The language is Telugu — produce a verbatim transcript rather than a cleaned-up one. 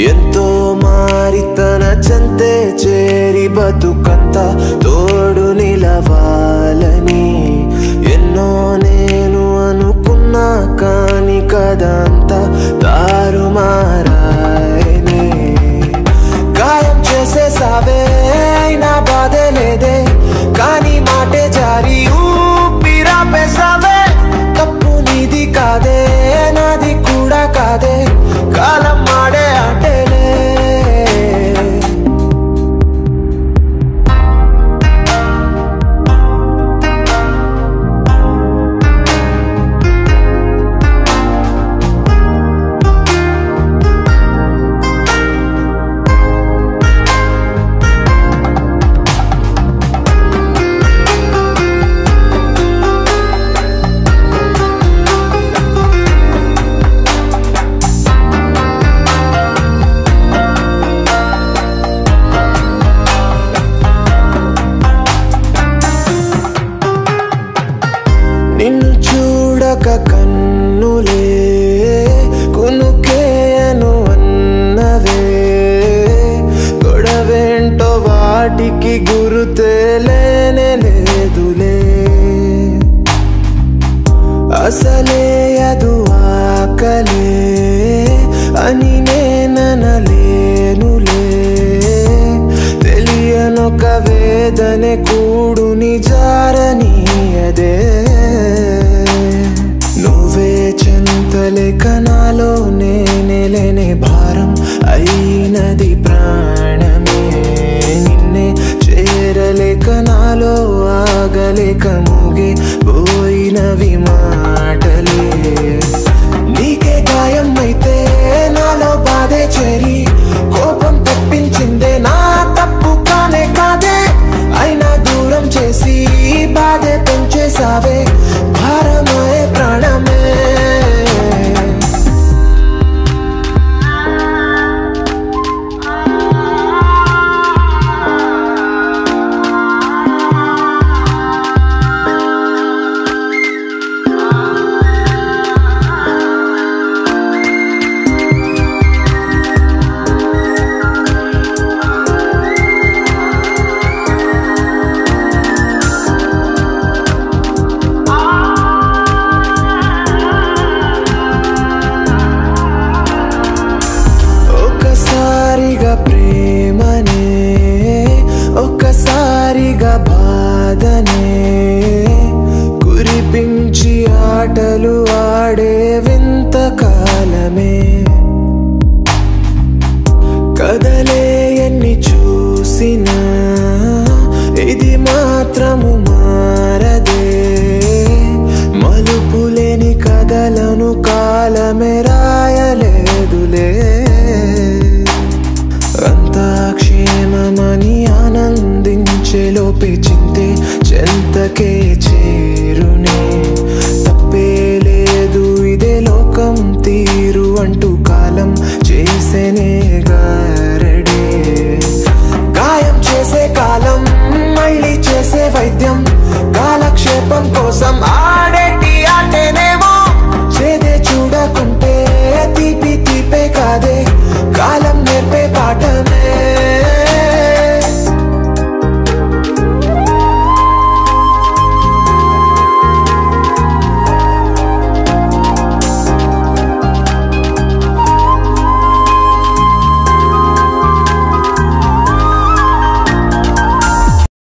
ఎంతో మారి తన చెంతే చేరి బతుకంత తోడు నిలవాలని ఎన్నో నేను అనుకున్నా కాని కదంతా తారుమారాయనే గాయం చేసేసావే అయినా బాధే లేదే కానీ మాటే జారి ఊపిరాపేసావే తప్పు నీది కాదే నాది కూడా కాదే కాలం మాడే ఆటేలే నిన్ను చూడక కన్నులే కునుకేయను అన్నవే గొడవేంటో వాటికి గురుతేలేనే లేదులే అసలే అదు ఆకలే అని నేననలేనులే తెలియనొక వేదనే కూడుని జారనీయదే నువ్వే చెంతలేక నాలో నేనే లేనే భారం అయినది ప్రాణమే నిన్నే చేరలేక నాలో ఆగలేక మూగే పోయినవి మాటలే నీకే గాయం అయితే నాలో బాధే చేరి కోపం తెప్పించిందే నా తప్పు కానే కాదే అయినా దూరం చేసి బాధే పెంచేసావే భారమే ప్రాణమే ప్రేమనే ఒక్కసారిగా బాధనే కురిపించి ఆటలు ఆడే వింత కాలమే కదలే ఎన్ని చూసినా ఇది మాత్రము మారదే మలుపులేని కథలను కాలమే రాయలేదులే అంతా క్షేమమని ఆనందించే లోపే చింతే చెంతకే చేరునే తప్పే లేదు ఇదే లోకం తీరు అంటూ కాలం చేసేనే గారడే గాయం చేసే కాలం మళ్ళీ చేసే వైద్యం కాలక్షేపం కోసం ఆడేటి ఆటేనేమో చేదే చూడకుంటే తీపి తీపే కాదే కాలం నేర్పే పాఠమే